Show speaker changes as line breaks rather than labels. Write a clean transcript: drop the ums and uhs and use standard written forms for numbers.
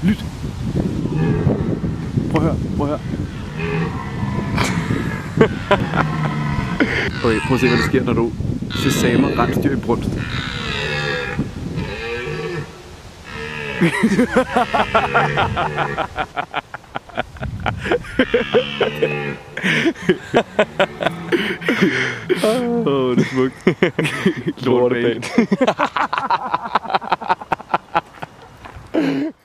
Lyt. Prøv at høre, prøv at høre. Okay, prøv at se, hvad der sker, når du sesamer rensdyr i brunst. Åh, det er smukt. Lortebane.